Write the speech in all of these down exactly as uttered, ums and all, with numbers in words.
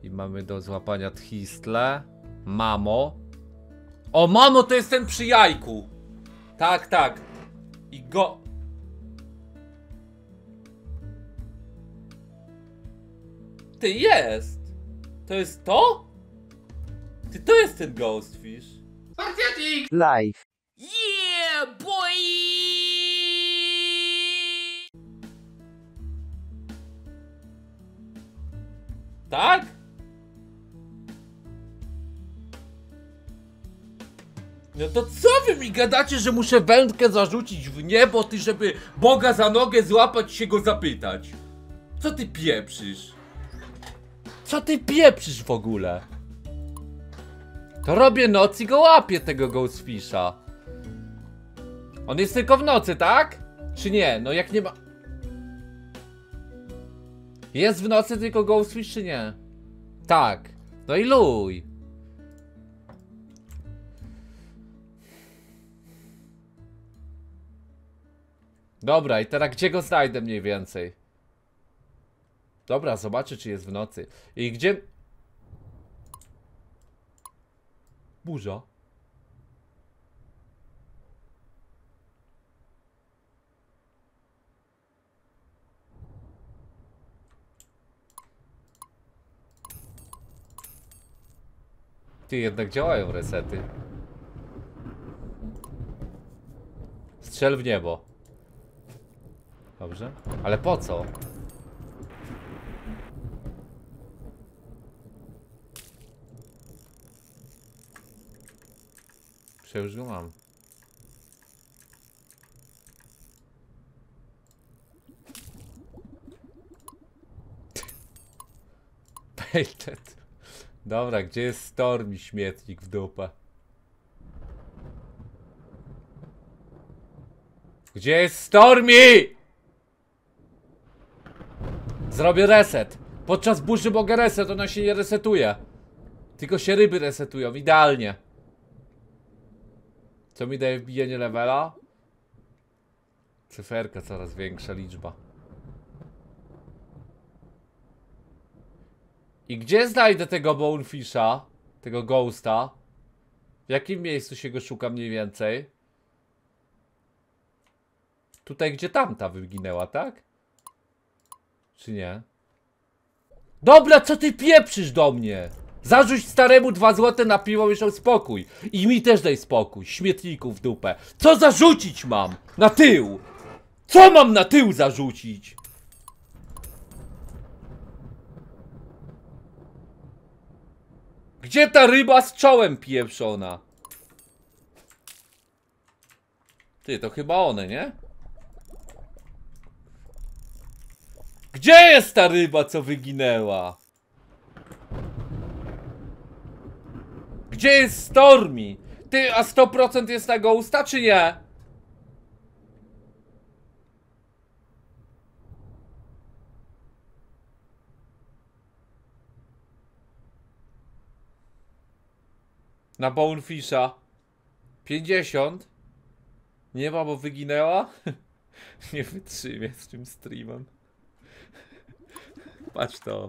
I mamy do złapania Tchistle. Mamo. O, mamo, to jest ten przy jajku. Tak, tak. I go... Ty, jest. To jest to? Ty, to jest ten Ghostfish. Spartiatik! Live. Yeah, boy! Tak? No to co wy mi gadacie, że muszę wędkę zarzucić w niebo, ty, żeby Boga za nogę złapać i się go zapytać? Co ty pieprzysz? Co ty pieprzysz w ogóle? To robię noc i go łapię, tego Ghostfisha. On jest tylko w nocy, tak? Czy nie? No jak nie ma... Jest w nocy tylko Ghostfish, czy nie? Tak. No i luj. Dobra, i teraz gdzie go znajdę mniej więcej? Dobra, zobaczę, czy jest w nocy. I gdzie... Burza. Ty, jednak działają resety. Strzel w niebo. Dobrze? Ale po co? Przecież już go mam. Painted. Dobra, gdzie jest Stormy, śmietnik w dupę? Gdzie jest Stormy? Zrobię reset. Podczas burzy mogę reset, ona się nie resetuje. Tylko się ryby resetują, idealnie. Co mi daje wbijanie levela? Cyferka, coraz większa liczba. I gdzie znajdę tego Bonefisha? Tego Ghosta? W jakim miejscu się go szuka mniej więcej? Tutaj, gdzie tamta wyginęła, tak? Czy nie? Dobra, co ty pieprzysz do mnie? Zarzuć staremu dwa złote na piwo, już spokój. I mi też daj spokój, śmietniku w dupę. Co zarzucić mam? Na tył! Co mam na tył zarzucić? Gdzie ta ryba z czołem pieprzona? Ty, to chyba one, nie? Gdzie jest ta ryba, co wyginęła? Gdzie jest Stormy? Ty, a sto procent jest na Ghosta, czy nie? Na Bonefisha pięćdziesiąt. Nie ma, bo wyginęła? Nie wytrzymię z tym streamem. Patrz to.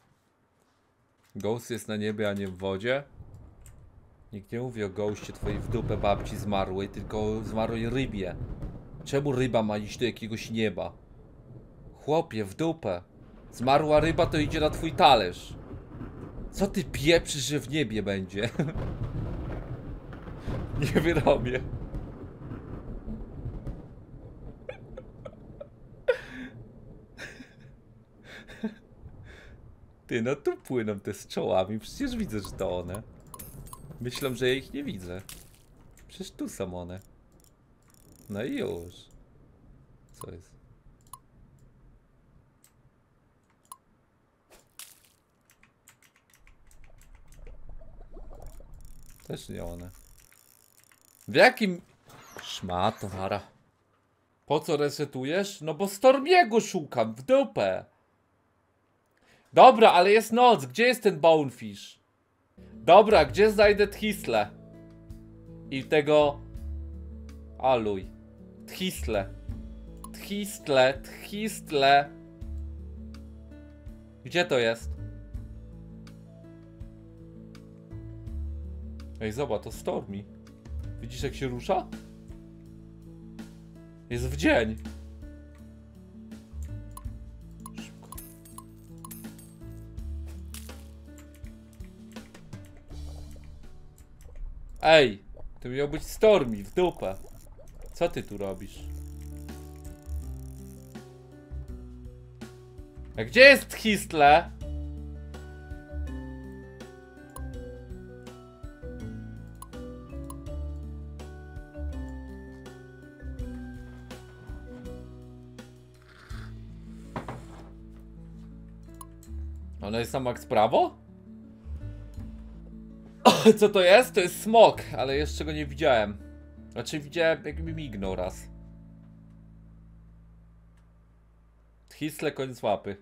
Ghost jest na niebie, a nie w wodzie. Nikt nie mówi o Ghostie twojej w dupę babci zmarłej, tylko o zmarłej rybie. Czemu ryba ma iść do jakiegoś nieba? Chłopie, w dupę. Zmarła ryba to idzie na twój talerz. Co ty pieprzysz, że w niebie będzie? Nie wyrobię. Ty, no tu płyną te z czołami, przecież widzę, że to one. Myślę, że ja ich nie widzę. Przecież tu są one. No i już. Co jest? Też nie one. W jakim... Szmatowara. Po co resetujesz? No bo Stormiego szukam, w dupę. Dobra, ale jest noc. Gdzie jest ten Bonefish? Dobra, gdzie znajdę Tchistle? I tego... Aluj. Tchistle. Tchistle, Tchistle. Gdzie to jest? Ej, zobacz, to Stormy. Widzisz, jak się rusza? Jest w dzień. Szybko. Ej, to miał być Stormy, w dupę. Co ty tu robisz? A gdzie jest Histle? Ona jest na max prawo? Co to jest? To jest smok, ale jeszcze go nie widziałem. Znaczy widziałem, jak mi mignął raz. Hisle, koniec łapy.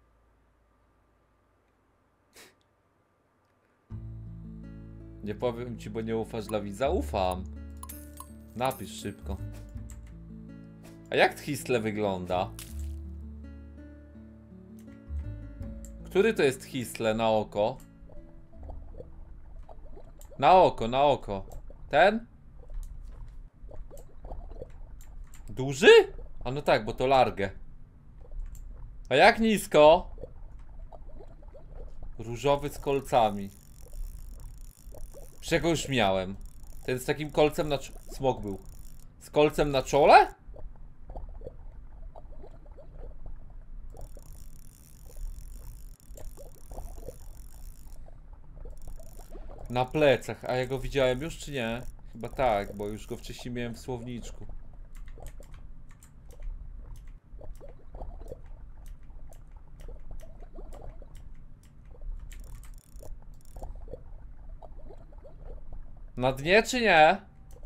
Nie powiem ci, bo nie ufasz dla widza. Ufam. Napisz szybko. A jak Hisle wygląda? Który to jest Hisle na oko? Na oko, na oko. Ten? Duży? A no tak, bo to largę. A jak nisko? Różowy z kolcami. Czego już miałem? Ten z takim kolcem na... Smok był. Z kolcem na czole? Na plecach, a ja go widziałem już czy nie? Chyba tak, bo już go wcześniej miałem w słowniczku. Na dnie czy nie?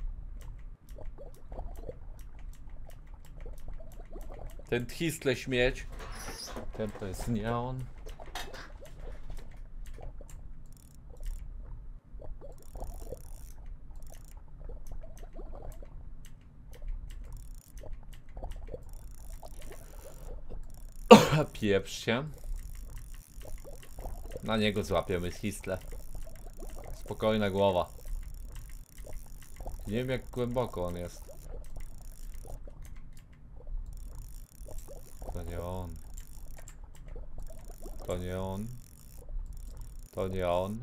Ten Histle śmieć. Ten to jest nie on. Pieprz się. Na niego złapiemy Histle. Spokojna głowa. Nie wiem, jak głęboko on jest. To nie on. To nie on. To nie on.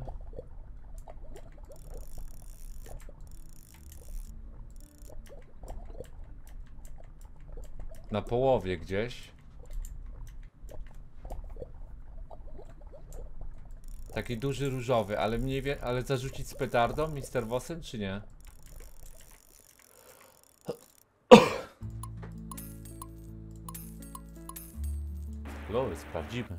Na połowie gdzieś. Taki duży różowy, ale mniej wie, ale zarzucić z petardą, mister Wossen, czy nie? Lol, sprawdzimy.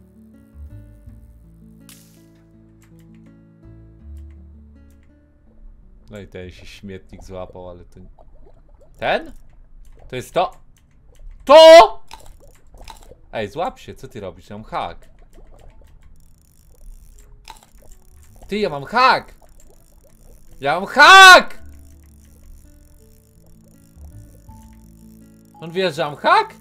No i ten się śmietnik złapał, ale to... Ten? To jest to? To! Ej, złap się, co ty robisz? Ja mam hak. Ty, ja mam hak! Ja mam hak! On wie, że mam hak?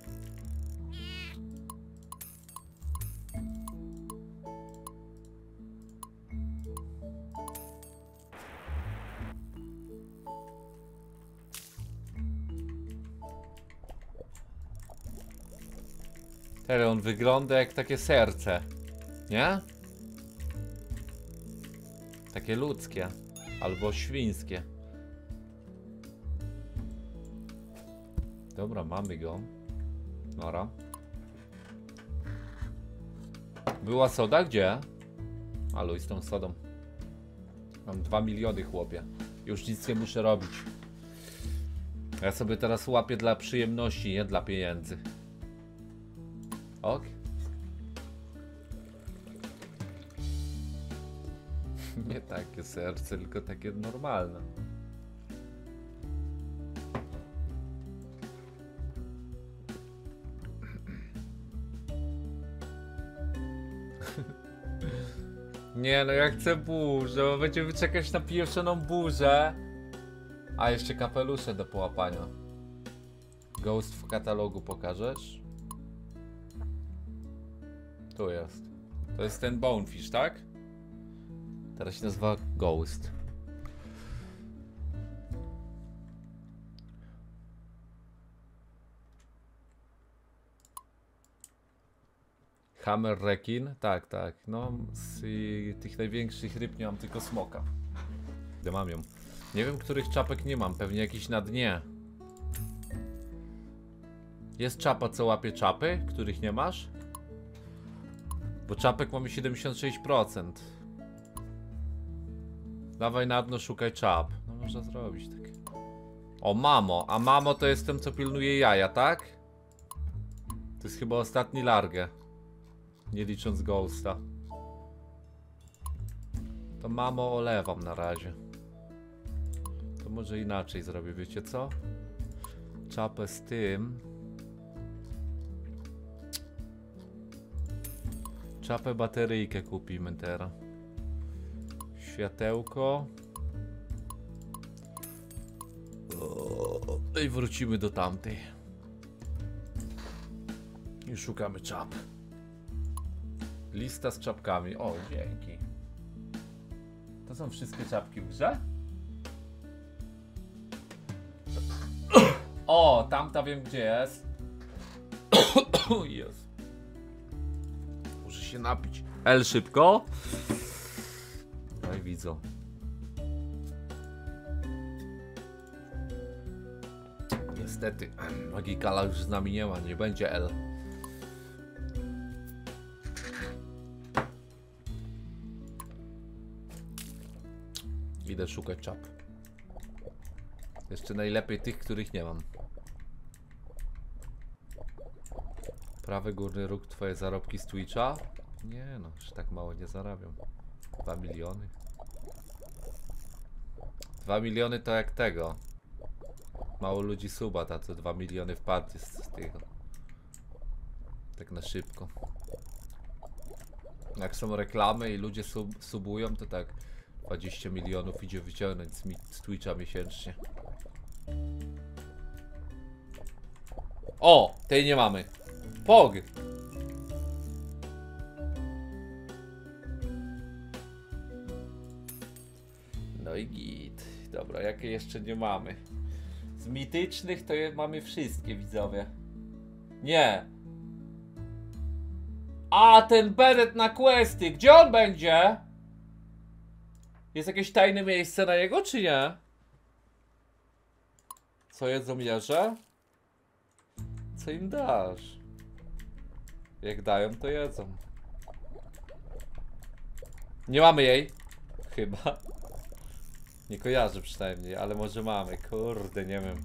Teraz on wygląda jak takie serce. Nie? Takie ludzkie. Albo świńskie. Dobra, mamy go. Nora. Była soda? Gdzie? Aluj z tą sodą. Mam dwa miliony, chłopie. Już nic nie muszę robić. Ja sobie teraz łapię dla przyjemności, nie dla pieniędzy. Ok? Nie takie serce, tylko takie normalne. Nie no, ja chcę burzę, bo będziemy czekać na pieprzoną burzę. A jeszcze kapelusze do połapania. Ghost w katalogu pokażesz? Tu jest. To jest ten Bonefish, tak? Teraz się nazywa Ghost. Hammer rekin? Tak, tak. No, z y, tych największych ryb nie mam tylko smoka. Gdzie mam ją? Nie wiem, których czapek nie mam. Pewnie jakiś na dnie. Jest czapa, co łapie czapy, których nie masz? Bo czapek mamy siedemdziesiąt sześć procent. Dawaj na dno, szukaj czap. No można zrobić tak. O, mamo. A mamo to jestem, co pilnuje jaja, tak? To jest chyba ostatni largę. Nie licząc Ghosta. To mamo olewam na razie. To może inaczej zrobię, wiecie co? Czapę z tym. Czapę bateryjkę kupimy teraz. Światełko. I wrócimy do tamtej. I szukamy czap. Lista z czapkami. O, dzięki. To są wszystkie czapki w grze? O, tamta wiem gdzie jest. Jest. Muszę się napić. L szybko. No i widzą. Niestety, Magikala już z nami nie ma, nie będzie L. Idę szukać czap. Jeszcze najlepiej tych, których nie mam. Prawy górny róg, twoje zarobki z Twitcha? Nie no, już tak mało nie zarabiam. Dwa miliony. Dwa miliony to jak tego. Mało ludzi suba, ta co dwa miliony wpadnie z, z tego. Tak na szybko. Jak są reklamy i ludzie sub, subują, to tak dwadzieścia milionów idzie wyciągnąć z, z Twitcha miesięcznie. O! Tej nie mamy. Pog! No i git. Dobra, jakie jeszcze nie mamy? Z mitycznych to je, mamy wszystkie, widzowie. Nie. A, ten beret na questy. Gdzie on będzie? Jest jakieś tajne miejsce na jego, czy nie? Co jedzą jeże? Co im dasz? Jak dają, to jedzą. Nie mamy jej. Chyba. Nie kojarzę przynajmniej, ale może mamy. Kurde, nie wiem.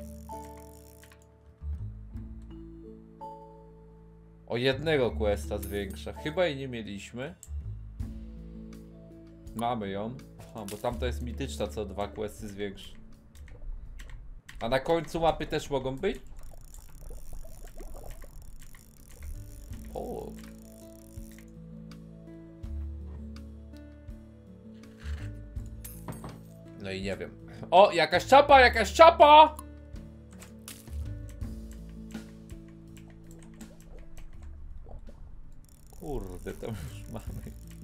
O jednego questa zwiększa. Chyba jej nie mieliśmy. Mamy ją. Aha, bo tamta jest mityczna, co dwa questy zwiększy. A na końcu mapy też mogą być? O. No i nie wiem. O, jakaś czapa, jakaś czapa! Kurde, to już mamy.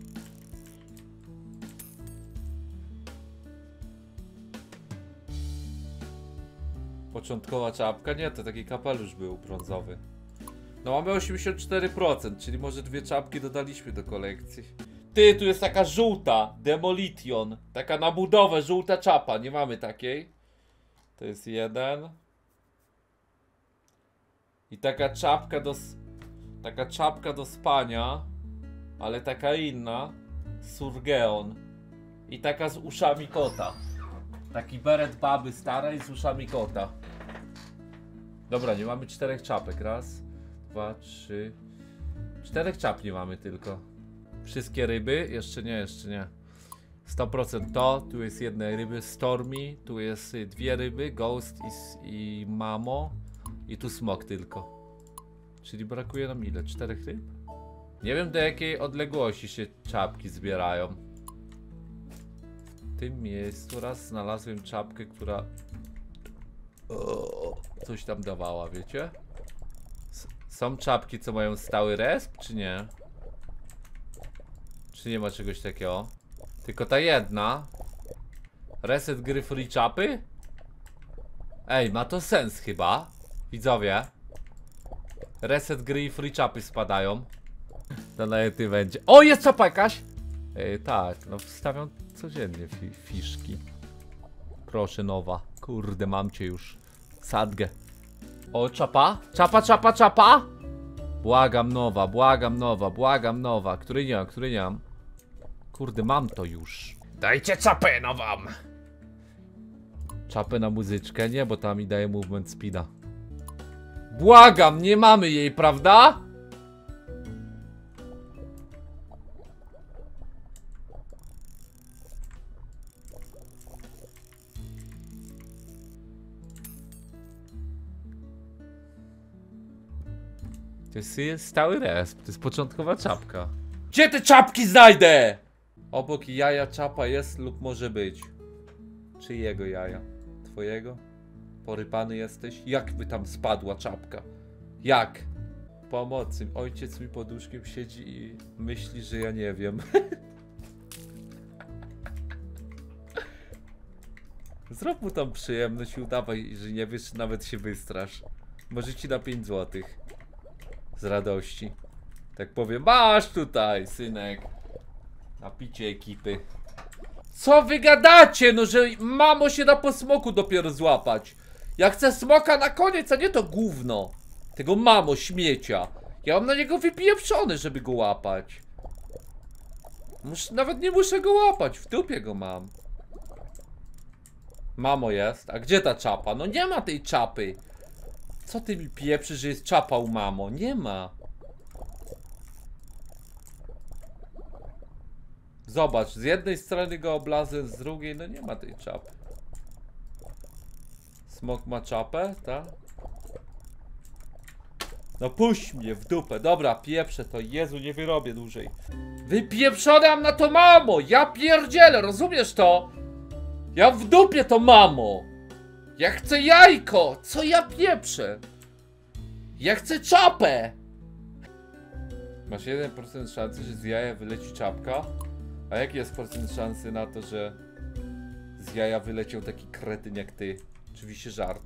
Początkowa czapka? Nie, to taki kapelusz był brązowy. No mamy osiemdziesiąt cztery procent, czyli może dwie czapki dodaliśmy do kolekcji. Ty, tu jest taka żółta, Demolition. Taka na budowę, żółta czapa, nie mamy takiej. To jest jeden. I taka czapka do... Taka czapka do spania. Ale taka inna. Surgeon. I taka z uszami kota. Taki beret baby starej z uszami kota. Dobra, nie mamy czterech czapek. Raz, dwa, trzy. Czterech czap nie mamy tylko. Wszystkie ryby? Jeszcze nie, jeszcze nie. sto procent to. Tu jest jedna ryby, Stormy. Tu jest dwie ryby, Ghost i, i Mamo. I tu smok tylko. Czyli brakuje nam ile? Czterech ryb? Nie wiem do jakiej odległości się czapki zbierają. W tym miejscu raz znalazłem czapkę, która o, coś tam dawała, wiecie? S są czapki, co mają stały resp, czy nie? Czy nie ma czegoś takiego? Tylko ta jedna. Reset gry free czapy? Ej, ma to sens chyba. Widzowie. Reset gry i free czapy spadają. To nawet ty będzie. O, jest czapa jakaś! Ej, tak, no wstawiam codziennie fi fiszki. Proszę, nowa. Kurde, mam cię już. Sadgę. O, czapa? Czapa, czapa, czapa? Błagam nowa, błagam nowa, błagam nowa. Który nie mam, który nie mam. Kurde, mam to już. Dajcie czapę nową! Czapę na muzyczkę, nie, bo tam mi daje movement speeda. Błagam, nie mamy jej, prawda? To jest, jest stały resp, to jest początkowa czapka. Gdzie te czapki znajdę? Obok jaja czapa jest lub może być. Czyjego jaja? Twojego? Porypany jesteś? Jak by tam spadła czapka? Jak? Pomocy. Ojciec mi pod łóżkiem siedzi i myśli, że ja nie wiem. Zrób mu tam przyjemność i udawaj, że nie wiesz, nawet się wystrasz. Może ci na pięć złotych. Z radości. Tak powiem, masz tutaj, synek. Na picie ekipy. Co wy gadacie? No, że mamo się da po smoku dopiero złapać. Ja chcę smoka na koniec, a nie to gówno. Tego mamo śmiecia. Ja mam na niego wypieprzony, żeby go łapać. Mus, nawet nie muszę go łapać, w dupie go mam. Mamo jest, a gdzie ta czapa? No nie ma tej czapy. Co ty mi pieprzysz, że jest czapa u mamo? Nie ma. Zobacz, z jednej strony go oblazłem, z drugiej, no nie ma tej czapy. Smok ma czapę, tak? No puść mnie w dupę, dobra, pieprzę to, Jezu, nie wyrobię dłużej. Wypieprzonam na to mamo, ja pierdzielę, rozumiesz to? Ja w dupie to mamo. Ja chcę jajko, co ja pieprzę? Ja chcę czapę. Masz jeden procent szansy, że z jaja wyleci czapka. A jaki jest procent szansy na to, że z jaja wyleciał taki kretyn jak ty? Oczywiście żart.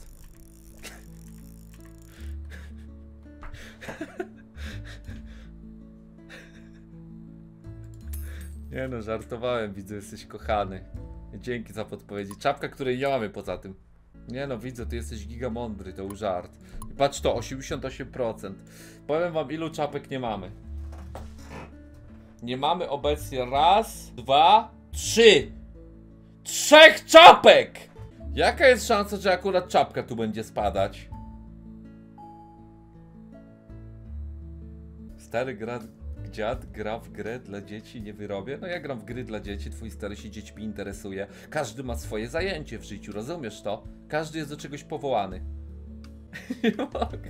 Nie no, żartowałem, widzę, jesteś kochany. Dzięki za podpowiedzi. Czapka, której nie mamy poza tym. Nie no, widzę, ty jesteś giga mądry, to już żart. I patrz to, osiemdziesiąt osiem procent. Powiem wam, ilu czapek nie mamy. Nie mamy obecnie raz, dwa, trzy. Trzech czapek! Jaka jest szansa, że akurat czapka tu będzie spadać? Stary gra, dziad gra w grę dla dzieci, nie wyrobię? No ja gram w gry dla dzieci, twój stary się dziećmi interesuje. Każdy ma swoje zajęcie w życiu, rozumiesz to? Każdy jest do czegoś powołany. Nie mogę.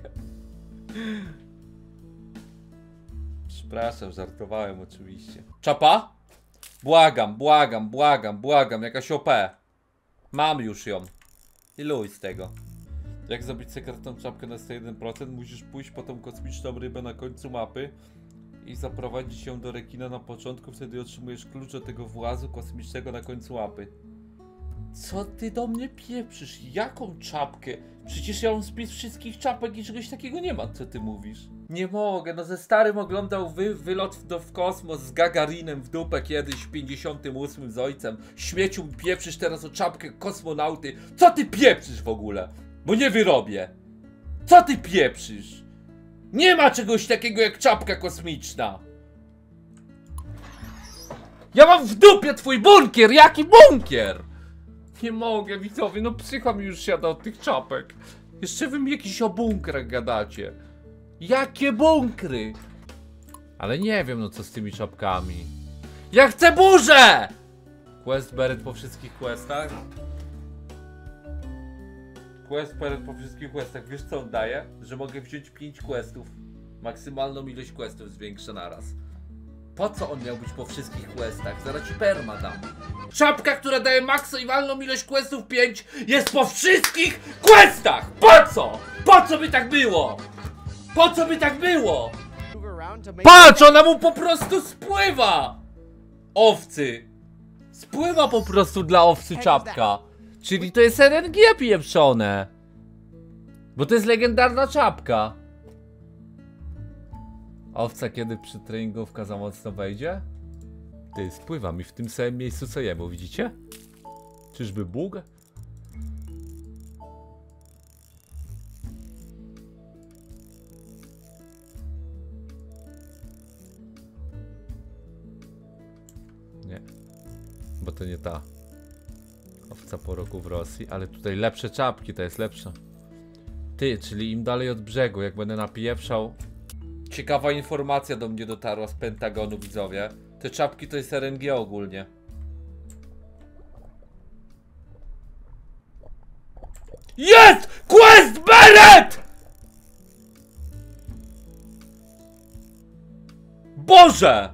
Przepraszam, żartowałem oczywiście. Czapa? Błagam, błagam, błagam, błagam, jakaś O P. Mam już ją. I luj z tego. Jak zrobić sekretną czapkę na sto jeden procent? Musisz pójść po tą kosmiczną rybę na końcu mapy i zaprowadzić ją do rekina na początku, wtedy otrzymujesz klucz do tego włazu kosmicznego na końcu mapy. Co ty do mnie pieprzysz? Jaką czapkę? Przecież ja mam spis wszystkich czapek i czegoś takiego nie ma, co ty mówisz? Nie mogę, no ze starym oglądał wy, wylot w, do, w kosmos z Gagarinem w dupę kiedyś w pięćdziesiątym ósmym z ojcem. Śmieciu pieprzysz teraz o czapkę kosmonauty. Co ty pieprzysz w ogóle? Bo nie wyrobię. Co ty pieprzysz? Nie ma czegoś takiego jak czapka kosmiczna. Ja mam w dupie twój bunkier! Jaki bunkier? Nie mogę, widzowie, no psycha mi już siada od tych czapek. Jeszcze wy mi jakiś o bunkrach gadacie. Jakie bunkry? Ale nie wiem, no co z tymi czapkami. Ja chcę burzę! Quest Beret po wszystkich questach. Quest Beret po wszystkich questach. Wiesz co on daje? Że mogę wziąć pięć questów. Maksymalną ilość questów zwiększa naraz. Po co on miał być po wszystkich questach? Zaraz ci perma dam. Czapka, która daje maksymalną ilość questów pięć, jest po wszystkich questach! Po co? Po co by tak było? Po co by tak było? Patrz, ona mu po prostu spływa! Owcy. Spływa po prostu dla owcy czapka. Czyli to jest R N G pieprzone. Bo to jest legendarna czapka. Owca kiedy przy treningówka za mocno wejdzie? Ty, spływa mi w tym samym miejscu co jemu, widzicie? Czyżby Bóg? Nie, bo to nie ta owca po roku w Rosji, ale tutaj lepsze czapki, to jest lepsze. Ty, czyli im dalej od brzegu, jak będę napieprzał. Ciekawa informacja do mnie dotarła z Pentagonu, widzowie. Te czapki to jest R N G ogólnie. Jest! Quest Beret! Boże!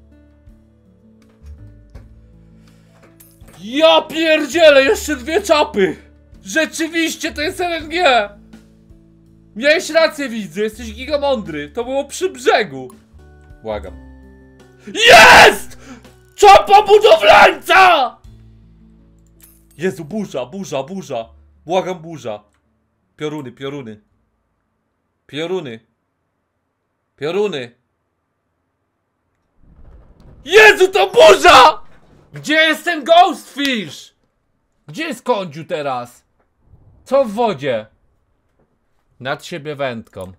Ja pierdzielę, jeszcze dwie czapy! Rzeczywiście to jest R N G! Miałeś rację, widzę, jesteś gigamądry. To było przy brzegu. Błagam. Jest! Czapa budowlańca! Jezu, burza, burza, burza. Błagam, burza. Pioruny, pioruny. Pioruny. Pioruny. Jezu, to burza! Gdzie jest ten Ghostfish? Gdzie jest kądziu teraz? Co w wodzie? Nad siebie wędką.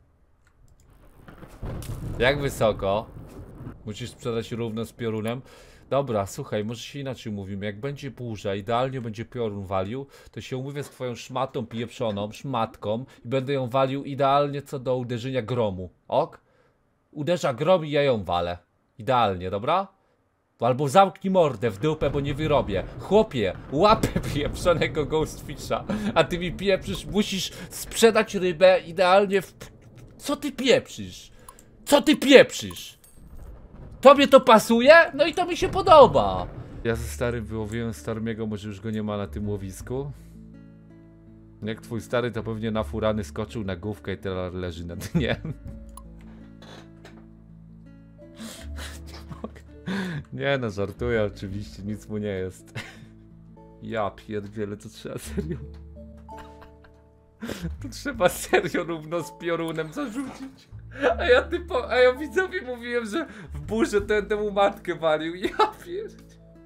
Jak wysoko? Musisz sprzedać równo z piorunem. Dobra, słuchaj, może się inaczej mówimy. Jak będzie burza, idealnie będzie piorun walił, to się umówię z twoją szmatą pieprzoną, szmatką i będę ją walił idealnie co do uderzenia gromu. Ok? Uderza grom i ja ją walę. Idealnie, dobra? Albo zamknij mordę w dupę, bo nie wyrobię. Chłopie, łapę pieprzonego Ghostfisha, a ty mi pieprzysz, musisz sprzedać rybę idealnie w... Co ty pieprzysz? Co ty pieprzysz? Tobie to pasuje? No i to mi się podoba. Ja ze starym wyłowiłem Starmiego, może już go nie ma na tym łowisku. Jak twój stary to pewnie na furany skoczył na główkę i teraz leży na dnie. Nie no, żartuję oczywiście, nic mu nie jest. Ja pierdzielę, to trzeba serio. To trzeba serio równo z piorunem zarzucić. A ja typo, a ja widzowi mówiłem, że w burze ten temu matkę walił. Ja pierdzielę.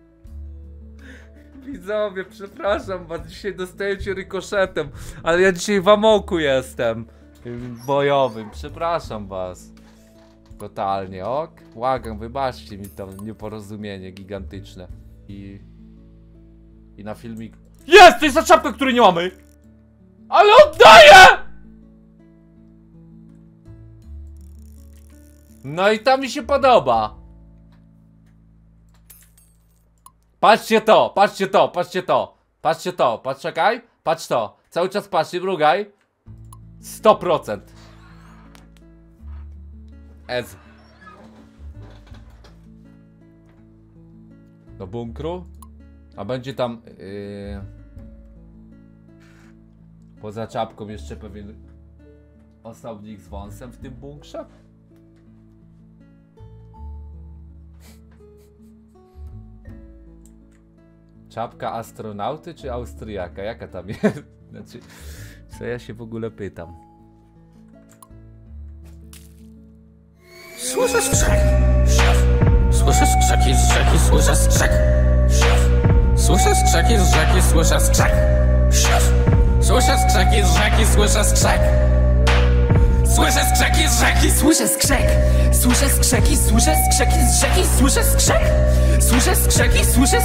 Widzowie, przepraszam was, dzisiaj dostajecie rykoszetem, ale ja dzisiaj w amoku jestem. Bojowym, przepraszam was. Totalnie, ok? Błagam, wybaczcie mi to nieporozumienie gigantyczne. I... I na filmik... Jest! To jest ta czapka, której nie mamy! Ale oddaję! No i to mi się podoba. Patrzcie to, patrzcie to, patrzcie to. Patrzcie to, patrz, czekaj. Patrz to, cały czas patrz i mrugaj. sto procent. Ez. Do bunkru. A będzie tam yy... poza czapką jeszcze pewien osobnik z wąsem w tym bunkrze. Czapka astronauty czy Austriaka? Jaka tam jest? Znaczy, co ja się w ogóle pytam? Słyszę skrzek. Słyszę skrzeki z rzeki, słyszę skrzek. Słyszę skrzeki z rzeki, słyszę skrzek. Słyszę skrzeki z rzeki, słyszę skrzek. Słyszę skrzeki z rzeki, słyszę skrzek. Słyszę skrzeki, słyszę skrzeki z rzeki, słyszę skrzek. Słyszę skrzeki, słyszę